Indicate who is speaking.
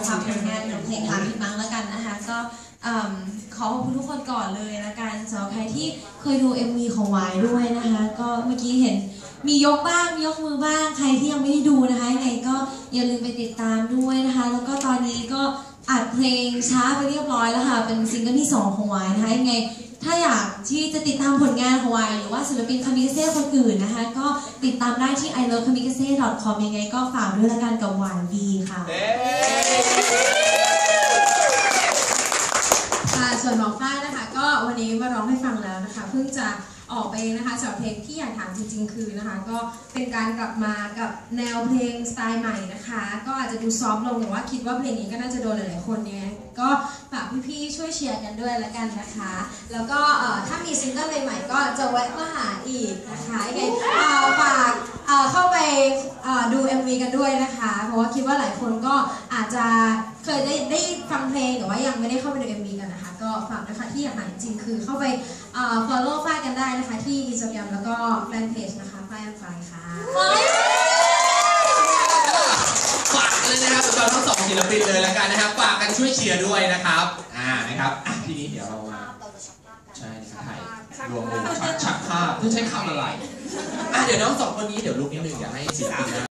Speaker 1: ฝากผลงานของเพลงถามพี่มังแล้วกันนะคะก็ขอขอบคุณทุกคนก่อนเลยละกันสำหรับใครที่เคยดู MV ของวายด้วยนะคะก็เมื่อกี้เห็นมียกบ้างยกมือบ้างใครที่ยังไม่ได้ดูนะคะยังไงก็อย่าลืมไปติดตามด้วยนะคะแล้วก็ตอนนี้ก็อัดเพลงช้าไปเรียบร้อยแล้วค่ะเป็นซิงเกิลที่2ของวายนะคะยังไงถ้าอยากที่จะติดตามผลงานของวายหรือว่าศิลปินคามิกาเซ่คนอื่นนะคะก็ติดตามได้ที่ ilovekamikaze.com ยังไงก็ฝากด้วยละกันกับวายบีค่ะ
Speaker 2: ส่วนน้องฝ้ายนะคะก็วันนี้มาร้องให้ฟังแล้วนะคะเพิ่งจะออกไปนะคะสำหรับเพลงที่อยากถามจริงๆคือนะคะก็เป็นการกลับมากับแนวเพลงสไตล์ใหม่นะคะก็อาจจะดูซอฟต์ลงแต่ว่าคิดว่าเพลงนี้ก็น่าจะโดนหลายๆคนเนี่ยก็ฝากพี่ๆช่วยเชียร์กันด้วยละกันนะคะแล้วก็ถ้ามีซิงเกิลใหม่ๆก็จะแวะมาหาอีกนะคะยังไงฝากเข้าไปดู MV กันด้วยนะคะเพราะว่าคิดว่าหลายคนก็อาจจะเคยได้ฟังเพลงแต่ว่ายังไม่ได้เข้าไปดู MV กันนะคะก็ฝากนะคะที่อยากหาจริงๆคือเข้าไปfollow ฝ้ายกันได้นะคะที่ Instagram แล้วก็แฟนเพจนะคะฝ้ายอันไฟค่ะ
Speaker 3: ฝากเลยนะครับสำหรับทั้ง2ศิลปินเลยแล้วกันนะครับฝากกันช่วยเชียร์ด้วยนะครับนะครับทีนี้เดี๋ยวเรามาใช่นะครับถ่ายรวมวงชักภาพเพื่อใช้คำอะไรเดี๋ยวน้อง2คนนี้เดี๋ยวลุกนิดนึงอยากให้ศิลปิน